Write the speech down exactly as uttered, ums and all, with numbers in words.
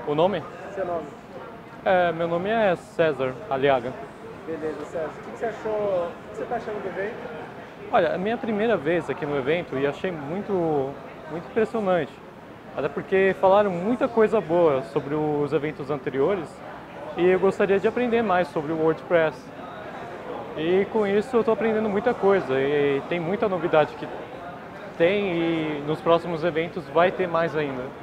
O nome? Seu nome? É, meu nome é César Aliaga. Beleza, César. O que você achou? O que você está achando do evento? Olha, é a minha primeira vez aqui no evento e achei muito, muito impressionante. Até porque falaram muita coisa boa sobre os eventos anteriores e eu gostaria de aprender mais sobre o WordPress. E com isso eu estou aprendendo muita coisa e tem muita novidade que tem e nos próximos eventos vai ter mais ainda.